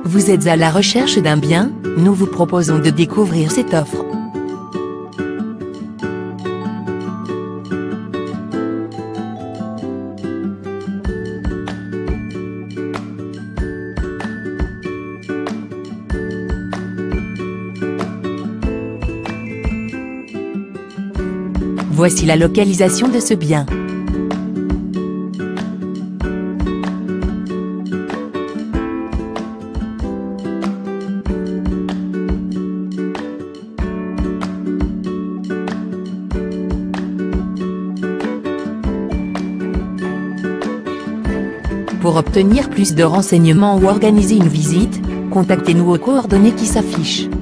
Vous êtes à la recherche d'un bien? Nous vous proposons de découvrir cette offre. Voici la localisation de ce bien. Pour obtenir plus de renseignements ou organiser une visite, contactez-nous aux coordonnées qui s'affichent.